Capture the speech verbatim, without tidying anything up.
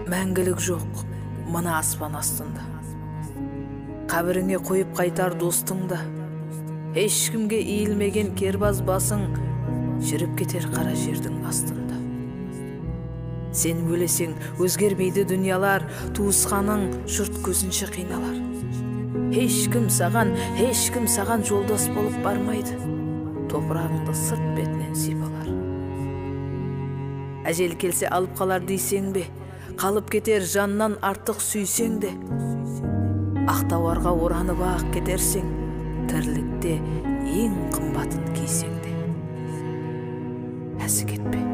Мәңгілік жоқ мына аспан астында. Қабіріңе қойып қайтар достыңда. Ешкімге иілмеген кербаз басың жүріп кетер қара жердің астында. Сен өлесең өзгермейді дүниялар, туысқаның жұрт көзінше қиналар. Ешкім саған, ешкім саған жолдас болып бармайды. Топырағыңды сырт бетінен сипалар. Әжел келсе алып қалар дейсең бе, қалып кетер жаннан артық сүйсең де. Ақтауарға оранып ақ кетерсең, тірлікте ең қымбатын кейсең де. Әсі кетпе.